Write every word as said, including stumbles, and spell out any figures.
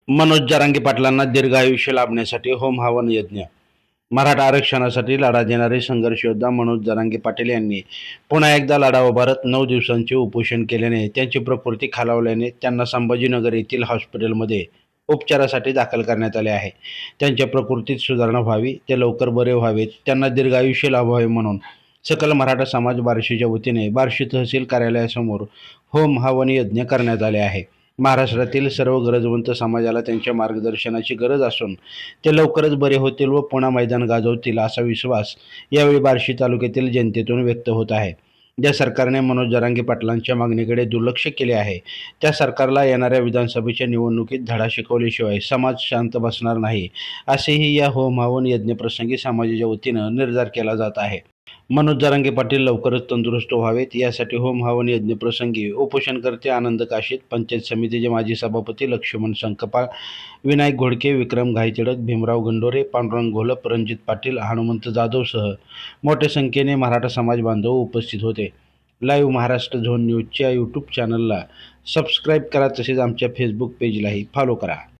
मनोज जरांगे पाटलांना दीर्घ आयुष्य लाभण्यासाठी होम हवन यज्ञ. मराठा आरक्षणासाठी लढा देणारे संघर्ष योद्धा मनोज जरांगे पाटील यांनी पुन्हा एकदा लढा उभारत नऊ दिवसांचे उपोषण केल्याने त्यांची प्रकृती खालावल्याने त्यांना संभाजीनगर येथील हॉस्पिटलमध्ये उपचारासाठी दाखल करण्यात आले आहे. त्यांच्या प्रकृतीत सुधारणा व्हावी, ते लवकर बरे व्हावेत, त्यांना दीर्घ आयुष्य लाभावे म्हणून सकल मराठा समाज बार्शीच्या वतीने बार्शी तहसील कार्यालयासमोर होम हवन यज्ञ करण्यात आले आहे. महाराष्ट्रातील सर्व गरजवंत समाजाला त्यांच्या मार्गदर्शनाची गरज असून ते लवकरच बरे होतील व पुन्हा मैदान गाजवतील असा विश्वास यावेळी बार्शी तालुक्यातील जनतेतून व्यक्त होत आहे. ज्या सरकारने मनोज जरांगे पाटलांच्या मागणीकडे दुर्लक्ष केले आहे, त्या सरकारला येणाऱ्या विधानसभेच्या निवडणुकीत धडा शिकवल्याशिवाय समाज शांत बसणार नाही, असेही या होम हवन यज्ञप्रसंगी समाजाच्या वतीनं निर्धार केला जात आहे. मनोज जरांगे पाटील लवकरच तंदुरुस्त व्हावेत यासाठी होम हवन यज्ञप्रसंगी उपोषणकर्ते आनंद काशीद, पंचायत समितीचे माजी सभापती लक्ष्मण संकपाळ, विनायक घोडके, विक्रम घाईतिडक, भीमराव गंडोरे, पांडुरंग घोलप, रणजित पाटील, हनुमंत जाधवसह मोठ्या संख्येने मराठा समाज बांधव उपस्थित होते. लाईव्ह महाराष्ट्र झोन न्यूजच्या यूट्यूब चॅनलला सबस्क्राईब करा, तसेच आमच्या फेसबुक पेजलाही फॉलो करा.